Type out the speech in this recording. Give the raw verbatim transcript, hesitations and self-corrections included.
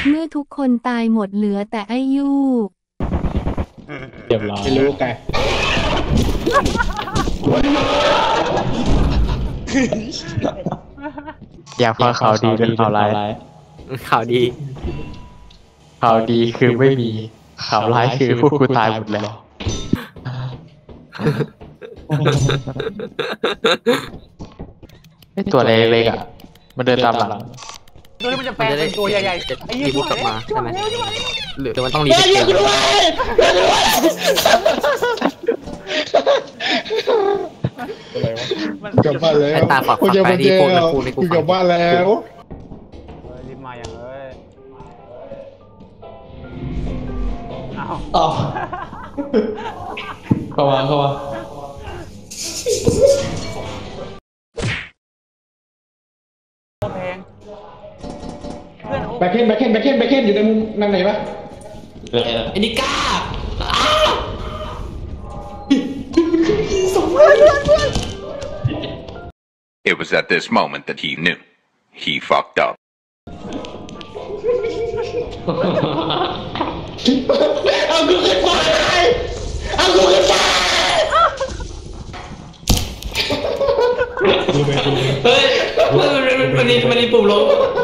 เมื่อทุกคนตายหมดเหลือแต่ไอ้ยูเรียบร้อยไม่รู้ไงอยากฟังข่าวดีหรือข่าวร้ายข่าวดีข่าวดีคือไม่มีข่าวร้ายคือพวกกูตายหมดแล้วไอตัวเล็กๆอ่ะมันเดินตามหลังดูนี่มันจะแปลงเป็นตัวใหญ่ๆไอ้ยี่รีบูทกลับมาใช่ไหมหรือมันต้องรีเซ็ตเกมกลับบ้านแล้วตาฝักฝักไปดีพูดนะพูดในกูกลับบ้านแล้วรีบมาอย่างเลยอ้าวอ๋อเข้ามาเข้ามาแพงแบคเคนแบคเคนแบคเคนแบคเคนอยู่ในมุมนั่งไหนปะไอ้นิก้า It was at this moment that he knew he fucked up. เอากูขึ้นไปเอากูขึ้นไปเฮ้ยมันมันมันมันปุ่มลง